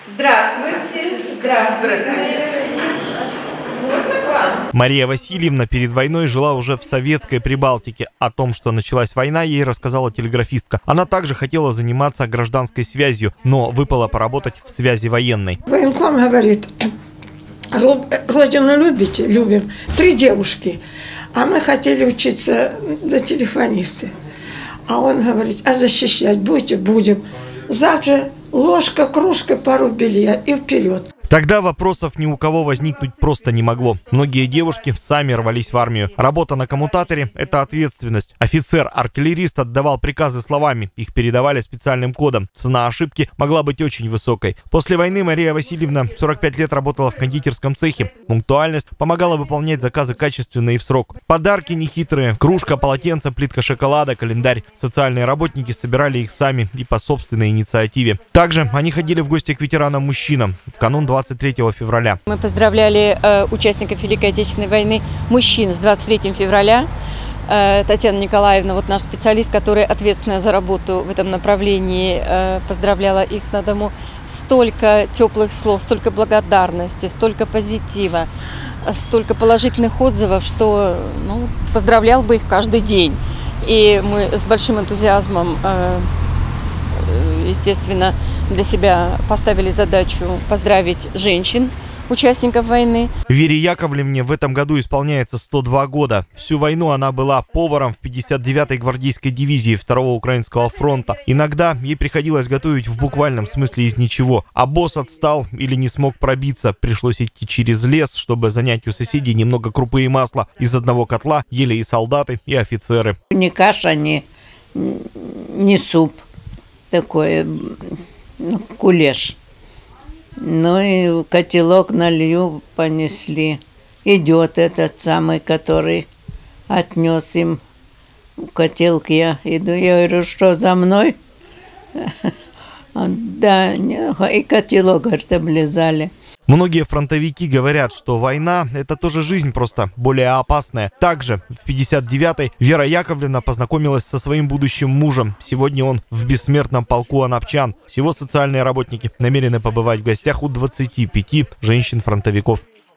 Здравствуйте. Здравствуйте. Можно к вам? Мария Васильевна перед войной жила уже в советской Прибалтике. О том, что началась война, ей рассказала телеграфистка. Она также хотела заниматься гражданской связью, но выпало поработать в связи военной. Военком говорит: родину любите? Любим. 3 девушки. А мы хотели учиться за телефонисты. А он говорит: а защищать будете? Будем. Завтра ложка, кружка, пару белья и вперед. Тогда вопросов ни у кого возникнуть просто не могло. Многие девушки сами рвались в армию. Работа на коммутаторе – это ответственность. Офицер-артиллерист отдавал приказы словами, их передавали специальным кодом. Цена ошибки могла быть очень высокой. После войны Мария Васильевна 45 лет работала в кондитерском цехе. Пунктуальность помогала выполнять заказы качественно и в срок. Подарки нехитрые – кружка, полотенце, плитка шоколада, календарь. Социальные работники собирали их сами и по собственной инициативе. Также они ходили в гости к ветеранам-мужчинам в канун 23 февраля. Мы поздравляли участников Великой Отечественной войны мужчин с 23 февраля. Татьяна Николаевна, вот наш специалист, который ответственна за работу в этом направлении, поздравляла их на дому. Столько теплых слов, столько благодарности, столько позитива, столько положительных отзывов, что поздравлял бы их каждый день. И мы с большим энтузиазмом, естественно, для себя поставили задачу поздравить женщин, участников войны. Вере Яковлевне в этом году исполняется 102 года. Всю войну она была поваром в 59-й гвардейской дивизии 2-го Украинского фронта. Иногда ей приходилось готовить в буквальном смысле из ничего. А босс отстал или не смог пробиться. Пришлось идти через лес, чтобы занять у соседей немного крупы и масла. Из одного котла ели и солдаты, и офицеры. Ни каша, ни суп. Такой кулеш. Ну и котелок налью, понесли. Идет этот самый, который отнес им котелок. Я иду, я говорю: что за мной? Да, и котелок, говорит, облизали. Многие фронтовики говорят, что война – это тоже жизнь, просто более опасная. Также в 59-й Вера Яковлевна познакомилась со своим будущим мужем. Сегодня он в бессмертном полку анапчан. Всего социальные работники намерены побывать в гостях у 25 женщин-фронтовиков.